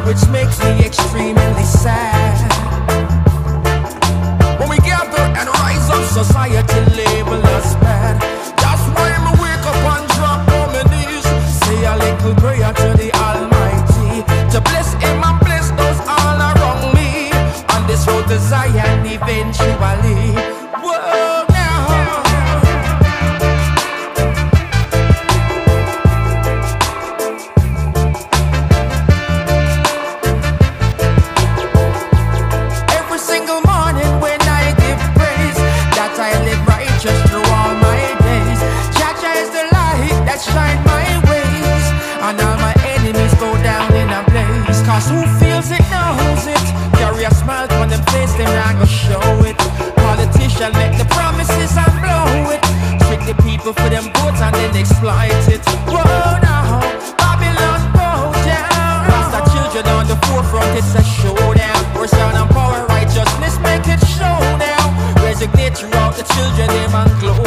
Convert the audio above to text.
which makes me extremely sad. When we gather and rise up, society label us bad. That's why I wake up and drop on my knees, say a little prayer to the Almighty, to bless him and bless those all around me, on this road to Zion eventually. Whoa, now. Every single morning when I give praise, that I live righteous through all my days. Jah is the light that shine my ways, and all my enemies go down in a blaze. Cause who feels it knows it. Carry a smile on them face, them not gonna show it. Politicians make the promises and blow it. Trick the people for them votes and then exploit it. Whoa, now, Babylon go down. Rasta children on the forefront, it's a showdown. We're sound and power, righteousness make it show now. Resignate throughout the children, them and glow